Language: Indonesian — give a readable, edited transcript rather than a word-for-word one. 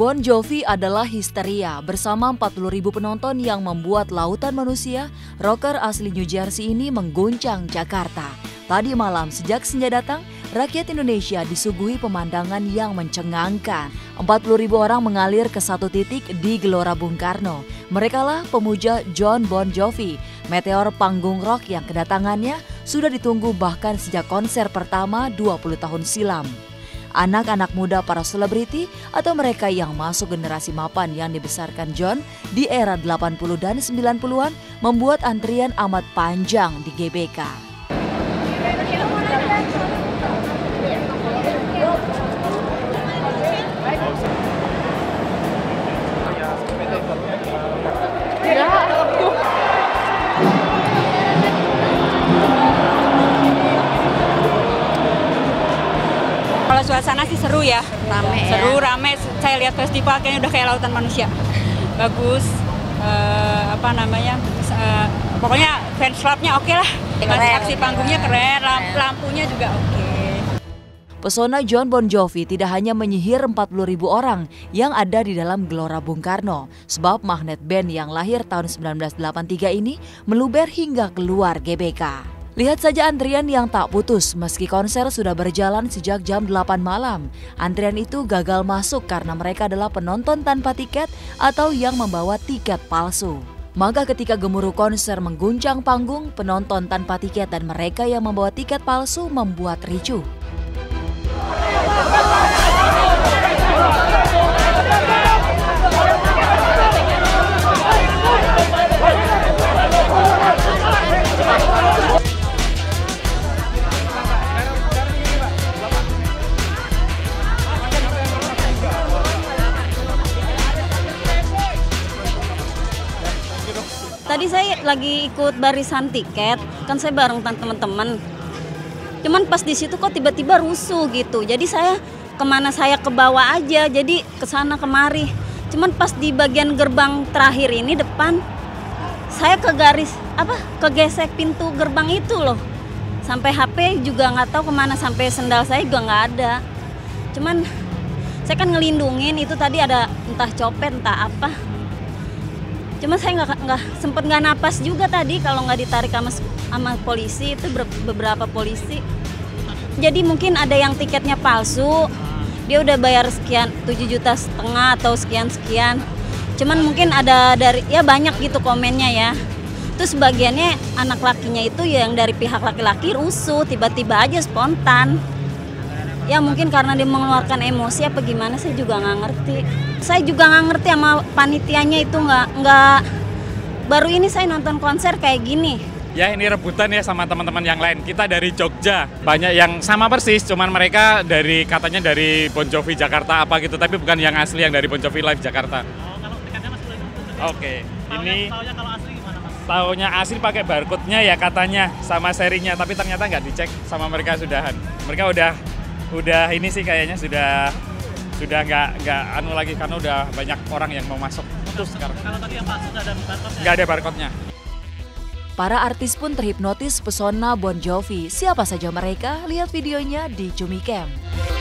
Bon Jovi adalah histeria bersama 40.000 penonton yang membuat lautan manusia. Rocker asli New Jersey ini mengguncang Jakarta. Tadi malam sejak senja datang, rakyat Indonesia disuguhi pemandangan yang mencengangkan. 40.000 orang mengalir ke satu titik di Gelora Bung Karno. Merekalah pemuja Jon Bon Jovi, meteor panggung rock yang kedatangannya sudah ditunggu bahkan sejak konser pertama 20 tahun silam. Anak-anak muda para selebriti atau mereka yang masuk generasi mapan yang dibesarkan Jon di era 80 dan 90-an membuat antrian amat panjang di GBK. Kalau suasana sih seru ya, seru, rame. Saya lihat festival kayaknya udah kayak lautan manusia. Bagus, pokoknya fans clubnya oke lah. Aksi panggungnya keren, lampunya juga oke. Pesona Jon Bon Jovi tidak hanya menyihir 40.000 orang yang ada di dalam Gelora Bung Karno, sebab magnet band yang lahir tahun 1983 ini meluber hingga keluar GBK. Lihat saja antrian yang tak putus meski konser sudah berjalan sejak jam 8 malam. Antrian itu gagal masuk karena mereka adalah penonton tanpa tiket atau yang membawa tiket palsu. Maka ketika gemuruh konser mengguncang panggung, penonton tanpa tiket dan mereka yang membawa tiket palsu membuat ricuh. Tadi saya lagi ikut barisan tiket, kan saya bareng teman-teman. Cuman pas di situ kok tiba-tiba rusuh gitu. Jadi saya kemana saya ke bawah aja, jadi ke sana kemari. Cuman pas di bagian gerbang terakhir ini depan, saya kegesek pintu gerbang itu loh. Sampai HP juga nggak tahu kemana, sampai sendal saya juga nggak ada. Cuman saya kan ngelindungin, itu tadi ada entah copet entah apa. Cuma saya sempet nggak napas juga tadi kalau nggak ditarik sama polisi, itu beberapa polisi. Jadi mungkin ada yang tiketnya palsu, dia udah bayar sekian 7,5 juta atau sekian. Cuman mungkin ada banyak gitu komennya ya. Terus bagiannya anak lakinya itu yang dari pihak laki-laki rusuh, tiba-tiba aja spontan. Ya mungkin karena dia mengeluarkan emosi apa gimana, saya juga nggak ngerti. Saya juga nggak ngerti sama panitianya itu nggak. Baru ini saya nonton konser kayak gini. Ya ini rebutan ya sama teman-teman yang lain. Kita dari Jogja, banyak yang sama persis, cuman mereka katanya dari Bon Jovi Jakarta apa gitu, tapi bukan yang asli yang dari Bon Jovi Live Jakarta. Oh, kalau tiketnya Mas boleh dulu. Oke, ini taunya kalau asli gimana Mas? taunya asli pakai barcode-nya ya katanya sama serinya, tapi ternyata nggak dicek sama mereka sudahan. Mereka udah ini sih kayaknya sudah nggak anu lagi karena udah banyak orang yang mau masuk. Terus sekarang. Kalau tadi yang palsu nggak ada barcode-nya? Nggak ada barcode-nya. Para artis pun terhipnotis pesona Bon Jovi. Siapa saja mereka? Lihat videonya di Cumi Camp.